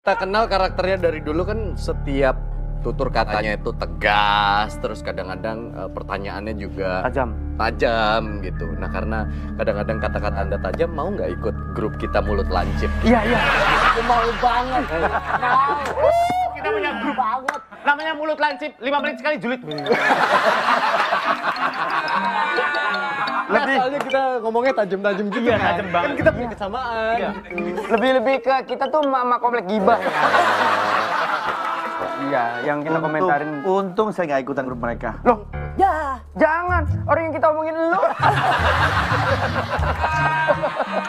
Kita kenal karakternya dari dulu kan setiap tutur katanya itu tegas, terus kadang-kadang pertanyaannya juga tajam gitu. Nah karena kadang-kadang kata-kata Anda tajam, mau nggak ikut grup kita Mulut Lancip? Iya. Aku mau banget. Kita punya grup banget. Namanya Mulut Lancip, 5 menit sekali julid. Soalnya kita ngomongnya tajam-tajam gitu. Iya, kan? tajam banget. Kan kita punya kesamaan. Iya. Lebih ke kita tuh mama komplek gibah. Iya, yang kita komentarin. Untung saya nggak ikutan grup mereka. Loh, ya jangan. Orang yang kita omongin lu.